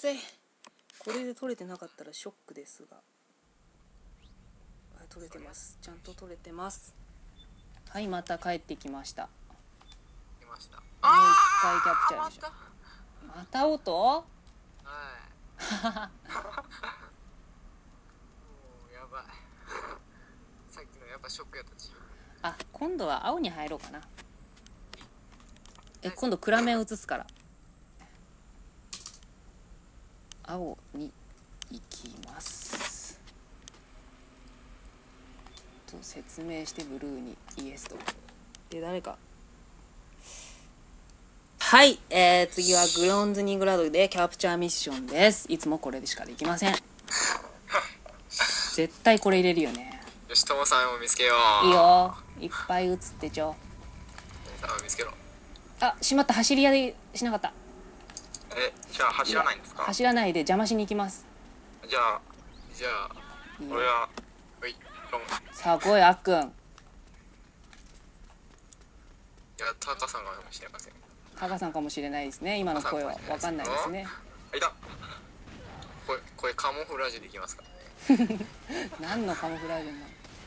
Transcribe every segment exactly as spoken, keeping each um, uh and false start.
熱い。これで取れてなかったらショックですが、はい、取れてます。ちゃんと取れてます。はい、また帰ってきました。 来ました。 もう一回キャプチャーでしょ。また音？はい。 もうやばい。さっきのやっぱショックやったし。 あ、今度は青に入ろうかな。え、今度暗め映すから。青に行きます。と説明してブルーにイエスと。で、誰か。はい、えー、次はグロンズニングラドでキャプチャーミッションです。いつもこれでしかできません。絶対これ入れるよね。 よし、ともさんを見つけよう。 いいよ、いっぱい映ってちょ。 ともさんを見つけろ。あ、 しまった、走り屋でしなかった。 え、じゃあ走らないんですか？ 走らないで邪魔しに行きます。 じゃあ、じゃあ、いい俺は、はい、どうも。 さあ来い、あっくん。いや、 タカさんがかもしれません。 タカさんかもしれないですね。今の声は分かんないですね。 あ、いた。これ、これカモフラージュできますからね。 何のカモフラージュなの？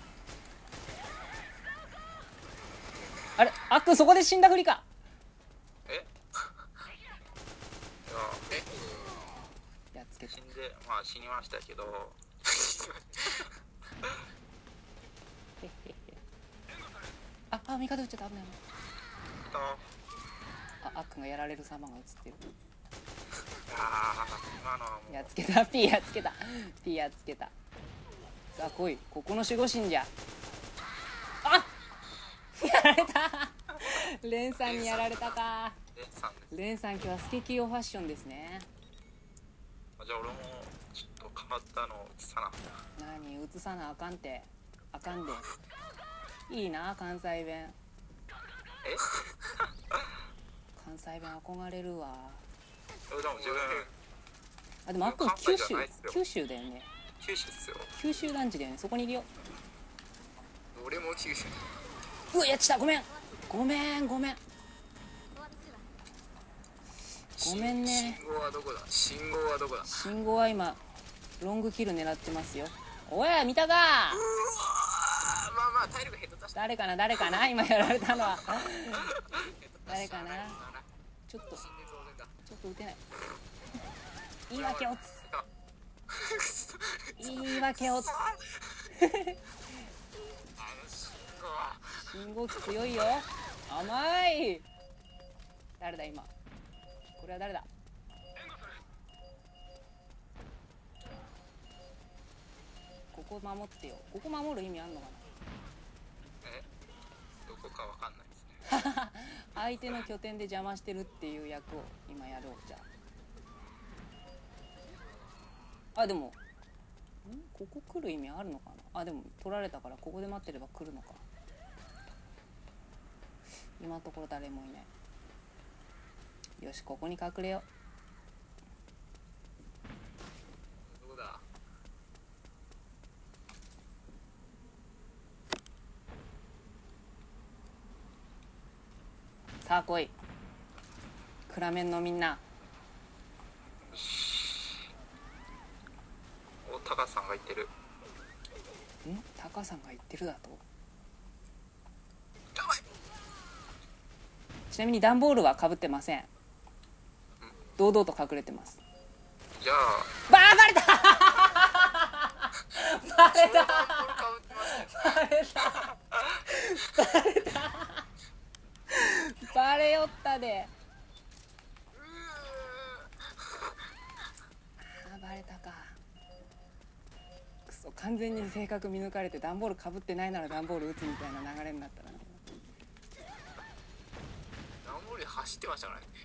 あれ、あっくんそこで死んだふりか。 え？いや、え？やっつけた。死んで、まあ死にましたけど。 あ、あ、味方撃っちゃった危ないな。あ、あっくんがやられる様が映ってる。 あー、今のはもうやっつけた、ピーやっつけた、ピーやっつけた。さあ来い、ここの守護神じゃ。あ、やられた。レンさんにやられたか。レンさん今日はスケキヨファッションですね。 じゃあ俺もちょっと変わったのを映さな。 何映さなあかんて。あかんで。いいな関西弁。え？関西弁憧れるわ。 でも自分あ、でもあっくん九州九州だよね。 九州っすよ。 九州団地だよね。そこにいるよ。 俺も九州。 うわ、やっちゃった。ごめんごめんごめんごめんね。 信号はどこだ？信号はどこだ？ 信号は今ロングキル狙ってますよ。おい見たか。うわ、 まあまあ体力減った。 誰かな誰かな今やられたのは。誰かな。ちょっとちょっと撃てない。言い訳をつ言い訳をつ信号機強いよ。甘い。誰だ今。これは誰だ。ここ守ってよ。ここ守る意味あんのかな。 え、どこかわかんないですね。 相手の拠点で邪魔してるっていう役を今やろう。じゃああ、でもんここ来る意味あるのかな。あ、でも取られたからここで待ってれば来るのか。今のところ誰もいない。よし、ここに隠れよう。どうだ。 さあ来い、暗面のみんな。 お、タカさんが言ってる。 ん、タカさんが言ってるだと。 やばい。 ちなみに段ボールはかぶってません。堂々と隠れてます。 じゃあバーバレたバレたバレたバレたバレよったで。あ、バレたか。くそ、完全に性格見抜かれて段ボールかぶってないなら段ボール打つみたいな流れになったな。 段ボール走ってましたからね。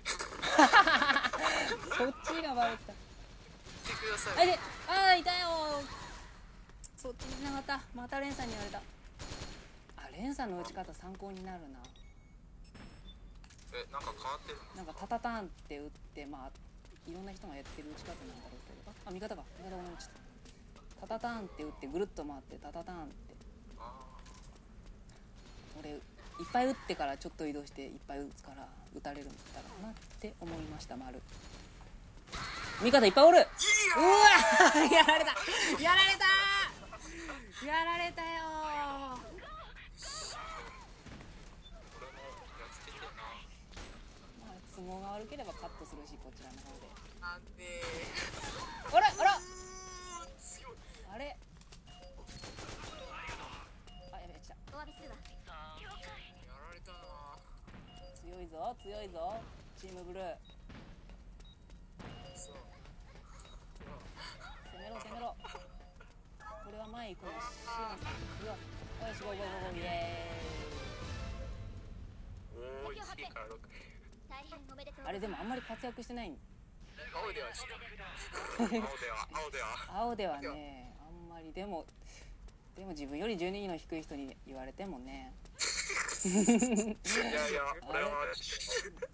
そっちがバレた。 来てください。 あいで、あーいたよ。そっちに繋がった。またレンさんに言われた。あ、レンさんの打ち方参考になるな。 え、なんか変わってる。 なんかタタターンって打って、まあいろんな人がやってる打ち方なんだろうけど。あ、味方か。味方ごめん、ちょっとタタターンって打ってぐるっと回ってタタターンって。俺いっぱい打ってからちょっと移動していっぱい打つから打たれるんだろうなって思いました。丸味方いっぱいおる。うわいややられたやられたやられたよー。 これもやっつけてえな。 まあ都合が悪ければカットするし、こちらの方で。 なんであらあらー強い。 あれあ、やべえ、来た。 お詫びするわ。 やられたな。 強いぞ強いぞチームブルー。 そう攻めろ攻めろ。これは前行くのシオンさん。うわよしゴーゴーゴーゴーイエおーいちいからろく。 大変おめでとう。 ーイ。あれでもあんまり活躍してないん。 青ではちょっと青では青では青ではねあんまり。でもでも自分よりじゅうにいの低い人に言われてもねいやいやこれは